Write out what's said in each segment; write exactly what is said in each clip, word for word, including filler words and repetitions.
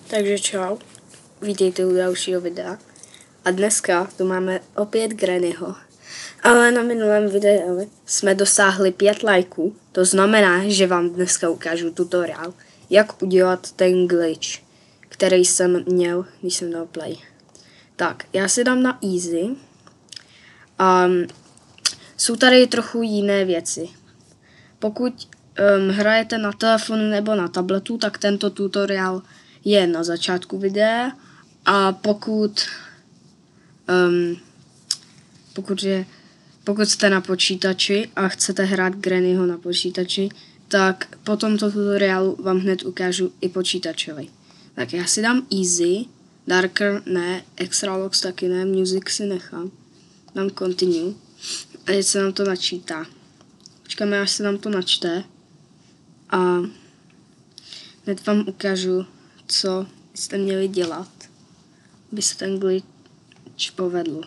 Takže čau, vítejte u dalšího videa. A dneska tu máme opět Grannyho. Ale na minulém videu jsme dosáhli pět lajků. To znamená, že vám dneska ukážu tutoriál, jak udělat ten glitch, který jsem měl, když jsem dal play. Tak, já si dám na easy. Um, jsou tady trochu jiné věci. Pokud um, hrajete na telefonu nebo na tabletu, tak tento tutoriál je na začátku videa. A pokud um, pokud, je, pokud jste na počítači a chcete hrát Grannyho na počítači, tak po tomto tutoriálu vám hned ukážu i počítačový. Tak já si dám easy, darker ne, extra locks taky ne, music si nechám, dám continue a teď se nám to načítá. Počkáme, až se nám to načte a hned vám ukážu, co jste měli dělat, aby se ten glitch povedl.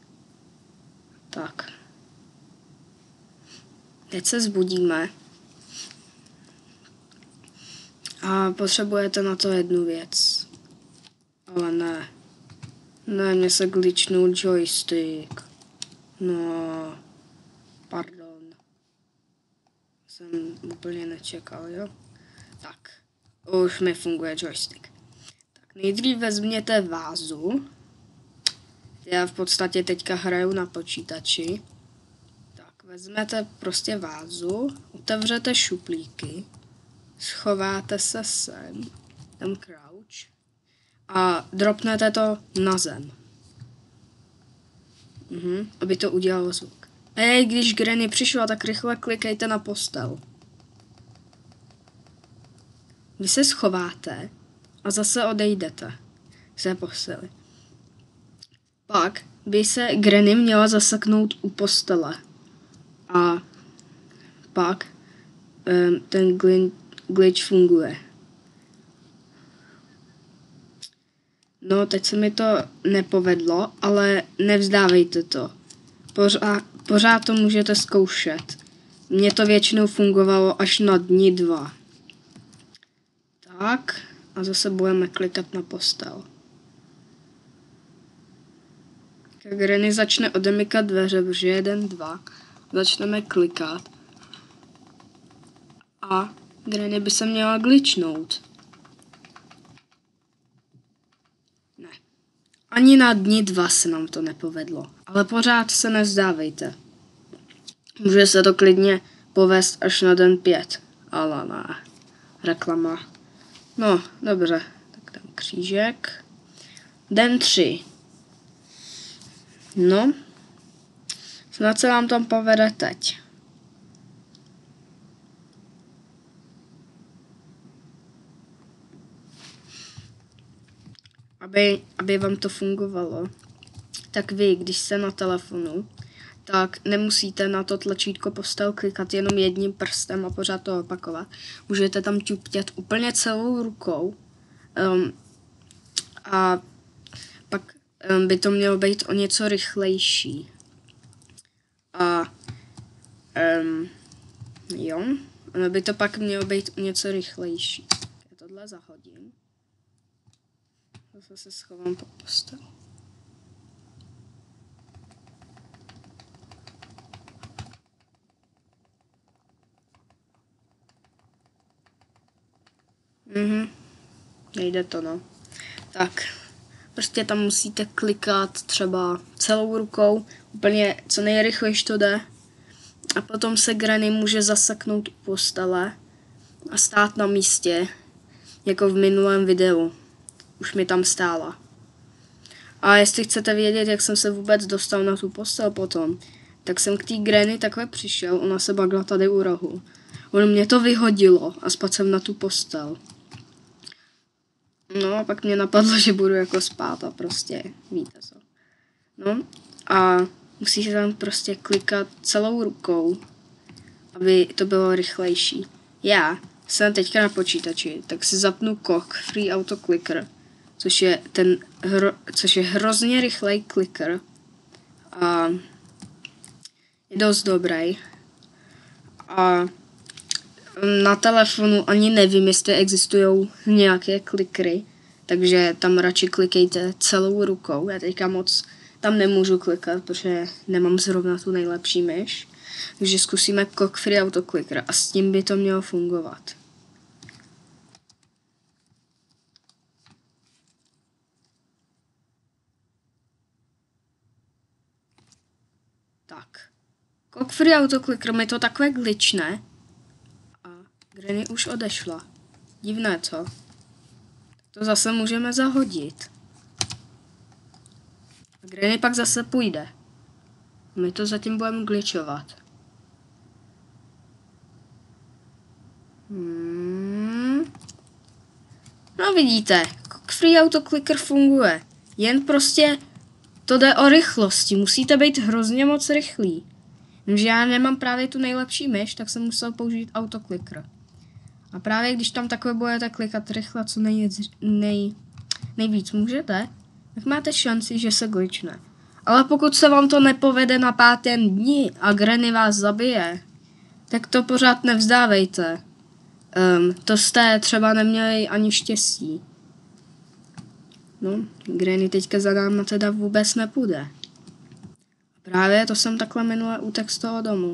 Tak. Teď se zbudíme. A potřebujete na to jednu věc. Ale ne. Ne, mě se glitchnul joystick. No. Pardon. Jsem úplně nečekal, jo? Tak. Už mi funguje joystick. Tak nejdřív vezměte vázu. Já v podstatě teďka hraju na počítači. Tak vezmete prostě vázu, otevřete šuplíky, schováte se sem, tam crouch a dropnete to na zem. Mhm, aby to udělalo zvuk. Ej, když Granny přišla, tak rychle klikejte na postel. Vy se schováte a zase odejdete z té posteli. Pak by se Granny měla zaseknout u postele. A pak um, ten glitch funguje. No, teď se mi to nepovedlo, ale nevzdávejte to. Pořád, pořád to můžete zkoušet. Mně to většinou fungovalo až na dní dva. Tak, a zase budeme klikat na postel. Granny začne odemykat dveře, protože jeden, dva, začneme klikat a Granny by se měla glitchnout. Ne. Ani na dní dva se nám to nepovedlo, ale pořád se nevzdávejte. Může se to klidně povést až na den pět, ale ne. Reklama. No, dobře, tak tam křížek. Den tři. No, snad se vám tam povede teď. Aby, aby vám to fungovalo, tak vy, když jste na telefonu, tak nemusíte na to tlačítko postel klikat jenom jedním prstem a pořád to opakovat. Můžete tam ťuptět úplně celou rukou um, a pak um, by to mělo být o něco rychlejší. A um, jo, ono by to pak mělo být o něco rychlejší. Já tohle zahodím. Zase se schovám pod postel. Mhm, nejde to, no. Tak, prostě tam musíte klikat třeba celou rukou, úplně co nejrychlejší to jde. A potom se Granny může zaseknout u postele a stát na místě, jako v minulém videu. Už mi tam stála. A jestli chcete vědět, jak jsem se vůbec dostal na tu postel potom, tak jsem k té Granny takhle přišel, ona se bagla tady u rohu. Ono mě to vyhodilo a spadl jsem na tu postel. No a pak mě napadlo, že budu jako spát a prostě, víte co. No a musíte tam prostě klikat celou rukou, aby to bylo rychlejší. Já jsem teďka na počítači, tak si zapnu K O K Free Auto Clicker, což je ten hro, což je hrozně rychlej clicker a je dost dobrý. A na telefonu ani nevím, jestli existují nějaké klikry, takže tam radši klikejte celou rukou. Já teďka moc tam nemůžu klikat, protože nemám zrovna tu nejlepší myš. Takže zkusíme Cock Free Auto Clicker a s tím by to mělo fungovat. Tak. Cock Free Auto Clicker mi to takové glitchne. A Granny už odešla. Divné, co? To zase můžeme zahodit. A Granny pak zase půjde. My to zatím budeme glitchovat. Hmm. No vidíte, Cock Free Auto Clicker funguje. Jen prostě to jde o rychlosti. Musíte být hrozně moc rychlí. Jenže já nemám právě tu nejlepší myš, tak jsem musel použít autoklikr. A právě když tam takhle budete klikat rychle, co nej, nej, nejvíc můžete, tak máte šanci, že se glitchne. Ale pokud se vám to nepovede na pátém dni a Granny vás zabije, tak to pořád nevzdávejte. Um, to jste třeba neměli ani štěstí. No, Granny teďka za náma teda vůbec nepůjde. Právě to jsem takhle minule utek z toho domu.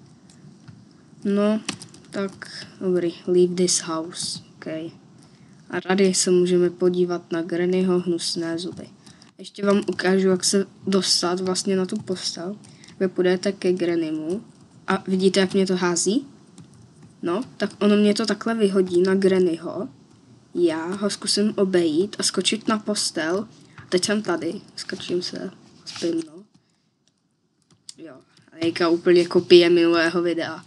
No, tak dobrý, leave this house, okay. A tady se můžeme podívat na Grannyho hnusné zuby. Ještě vám ukážu, jak se dostat vlastně na tu postel. Vy půjdete ke Grannymu a vidíte, jak mě to hází? No, tak ono mě to takhle vyhodí na Grannyho. Já ho zkusím obejít a skočit na postel. Teď jsem tady, skočím se, spím, no. Jo, a Nejka úplně kopie minulého videa.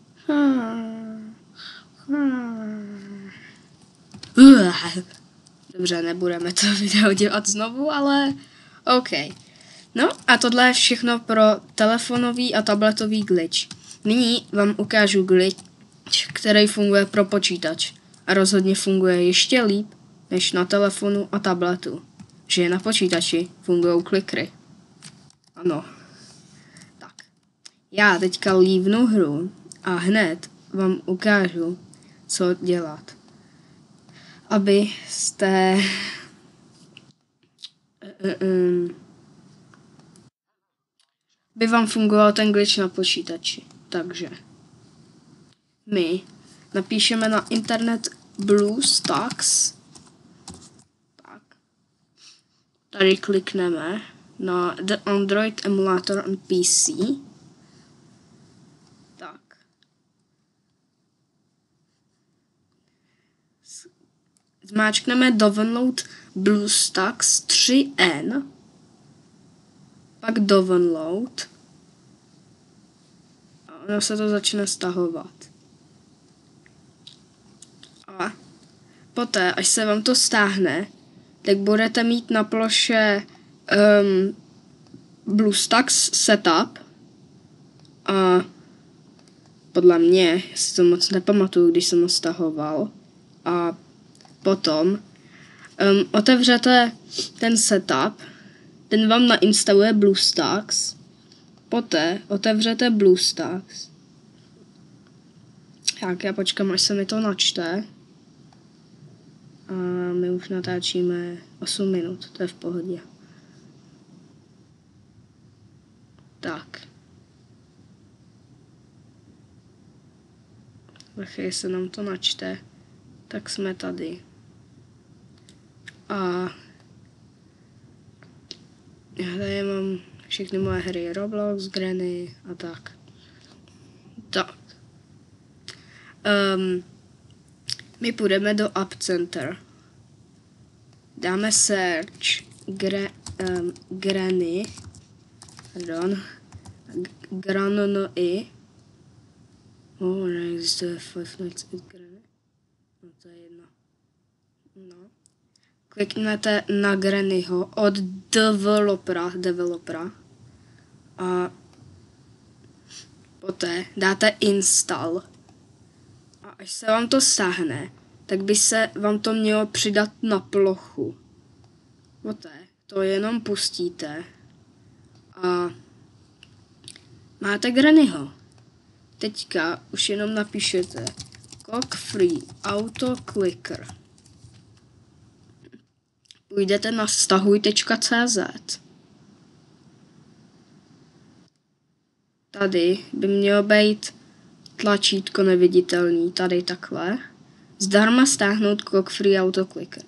Dobře, nebudeme to video dělat znovu, ale OK. No a tohle je všechno pro telefonový a tabletový glitch. Nyní vám ukážu glitch, který funguje pro počítač. A rozhodně funguje ještě líp, než na telefonu a tabletu. Že na počítači fungují klikry. Ano. Tak. Já teďka lívnu hru a hned vám ukážu, co dělat. Abyste... by vám fungoval ten glitch na počítači. Takže my napíšeme na internet BlueStacks. Tak. Tady klikneme na The Android Emulator on P C. Tak. Zmáčkneme download BlueStacks tři N. Pak download. A ono se to začne stahovat. A poté, až se vám to stáhne, tak budete mít na ploše um, BlueStacks setup. A podle mě, já si to moc nepamatuju, když jsem ho stahoval. A potom um, otevřete ten setup, ten vám nainstaluje BlueStacks. Poté otevřete BlueStacks. Tak, já počkám, až se mi to načte. A my už natáčíme osm minut, to je v pohodě. Tak. Ve chvíli se nám to načte, tak jsme tady. A já tady mám všechny moje hry, Roblox, Granny a tak. Tak. Um, my půjdeme do App Center. Dáme search gra, um, Granny. Pardon. Granny. Oh, neexistuje Five Nights at Granny. No to je jedno. No. Kliknete na Grannyho od developera, developera. A poté dáte install. A až se vám to stáhne, tak by se vám to mělo přidat na plochu. Poté to jenom pustíte a máte Grannyho. Teďka už jenom napíšete Cock Free Auto Clicker. půjdete na stahuj tečka cé zet. Tady by mělo být tlačítko neviditelný, tady takhle. Zdarma stáhnout Clock Free Autoclicker.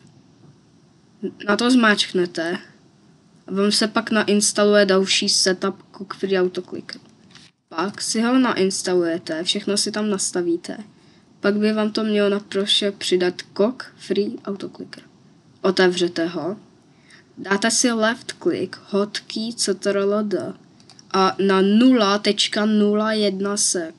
Na to zmáčknete a vám se pak nainstaluje další setup Clock Free Autoclicker. Pak si ho nainstalujete, všechno si tam nastavíte. Pak by vám to mělo naprosto přidat Clock Free Autoclicker. Otevřete ho, dáte si left click, hotkey ctrl D a na nula tečka nula jedna sec,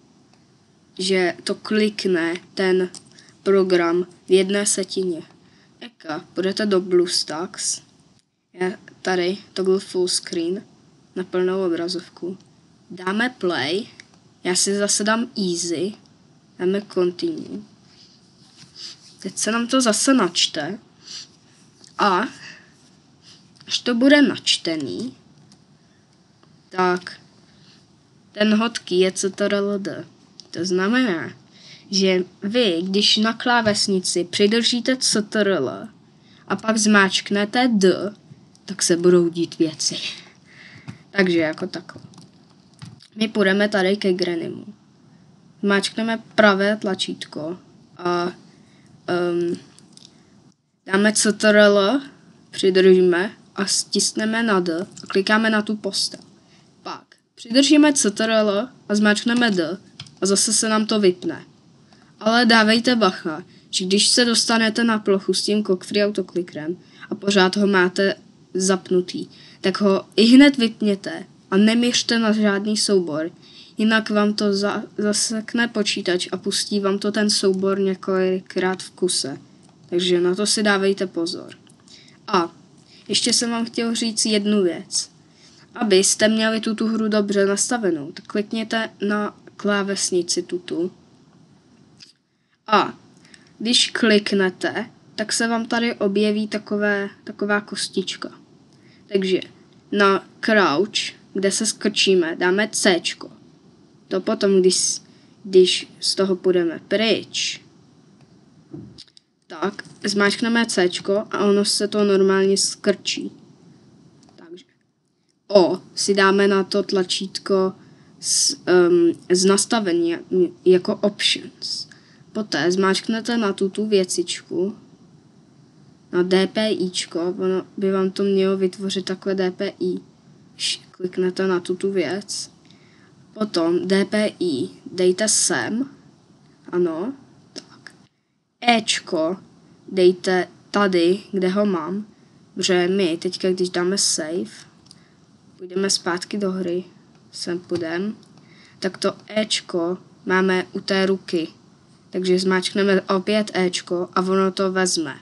že to klikne ten program v jedné setině. Eka, půjdete do BlueStacks, je tady toggle full screen na plnou obrazovku. Dáme play, já si zase dám easy, dáme continue. Teď se nám to zase načte a až to bude načtený, tak ten hotkey je ctrl D. To znamená, že vy, když na klávesnici přidržíte ctrl a pak zmáčknete D, tak se budou dít věci. Takže jako takhle. My půjdeme tady ke Grannymu. Zmáčkneme pravé tlačítko a um, dáme ctrl, přidržíme a stisneme na D a klikáme na tu postel. Pak přidržíme ctrl a zmáčkneme D a zase se nám to vypne. Ale dávejte bacha, že když se dostanete na plochu s tím Clock Free Autoclickerem a pořád ho máte zapnutý, tak ho i hned vypněte a neměřte na žádný soubor, jinak vám to za, zasekne počítač a pustí vám to ten soubor několikrát v kuse. Takže na to si dávejte pozor. A ještě jsem vám chtěl říct jednu věc. Abyste měli tuto hru dobře nastavenou, tak klikněte na klávesnici tutu. A když kliknete, tak se vám tady objeví takové, taková kostička. Takže na crouch, kde se skrčíme, dáme C. To potom, když, když z toho půjdeme pryč, tak zmáčkneme C a ono se to normálně skrčí. Takže O si dáme na to tlačítko z, um, z nastavení jako options. Poté zmáčknete na tuto věcičku, na DPIčko, ono by vám to mělo vytvořit takové D P I. Kliknete na tuto věc. Potom D P I dejte sem, ano, tak. Ečko dejte tady, kde ho mám, protože my teďka, když dáme save, půjdeme zpátky do hry, sem půjdeme, tak to Ečko máme u té ruky. Takže zmáčkneme opět Ečko a ono to vezme.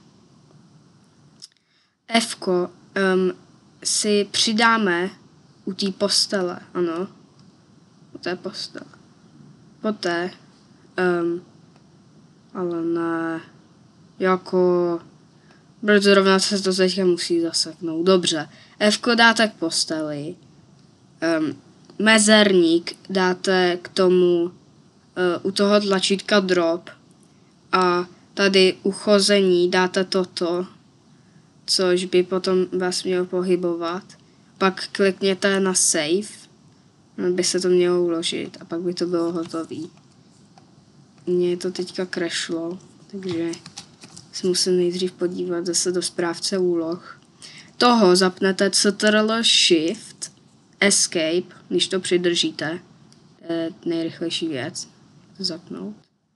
Fko um, si přidáme u té postele, ano. U té postele. Poté, um, ale ne, jako, protože zrovna se to teďka musí zaseknout. Dobře, Fko dáte k posteli. Um, mezerník dáte k tomu Uh, u toho tlačítka drop a tady u chození dáte toto, což by potom vás mělo pohybovat. Pak klikněte na save, by se to mělo uložit a pak by to bylo hotový. Mně to teďka crashlo, takže si musím nejdřív podívat zase do správce úloh. Toho zapnete ctrl shift escape, když to přidržíte. To je nejrychlejší věc. Zapnout.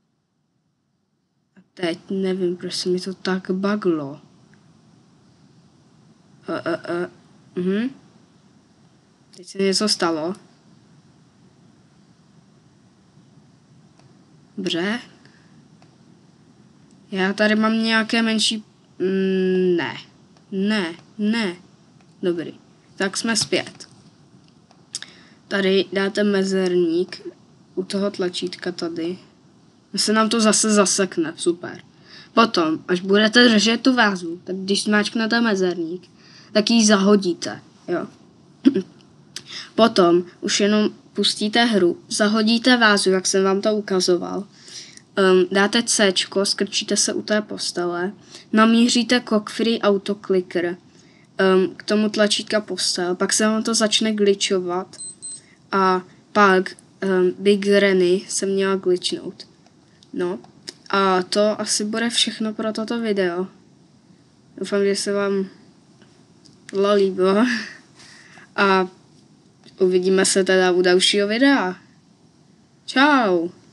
A teď nevím, proč se mi to tak buglo. Uh, uh, uh. Uh-huh. Teď se něco stalo. Dobře. Já tady mám nějaké menší... Mm, ne. Ne. Ne. Dobrý. Tak jsme zpět. Tady dáte mezerník u toho tlačítka tady. Se nám to zase zasekne. Super. Potom, až budete držet tu vázu, tak když zmáčknete mezerník, tak ji zahodíte. Jo. Potom už jenom pustíte hru, zahodíte vázu, jak jsem vám to ukazoval, Um, dáte C, skrčíte se u té postele, namíříte Cock Free Auto Clicker um, k tomu tlačítka postel, pak se vám to začne glitchovat a pak um, Big Granny se měla glitchnout. No a to asi bude všechno pro toto video. Doufám, že se vám líbilo a uvidíme se teda u dalšího videa. Čau!